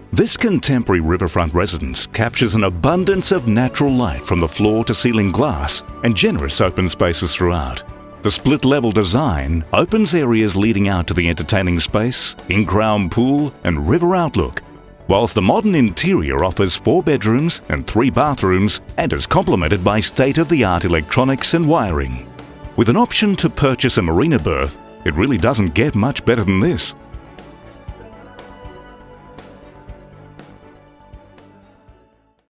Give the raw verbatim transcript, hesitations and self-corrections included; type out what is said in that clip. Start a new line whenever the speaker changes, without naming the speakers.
This contemporary riverfront residence captures an abundance of natural light from the floor to ceiling glass and generous open spaces throughout. The split-level design opens areas leading out to the entertaining space, in-ground pool and river outlook, whilst the modern interior offers four bedrooms and three bathrooms and is complemented by state-of-the-art electronics and wiring. With an option to purchase a marina berth, it really doesn't get much better than this.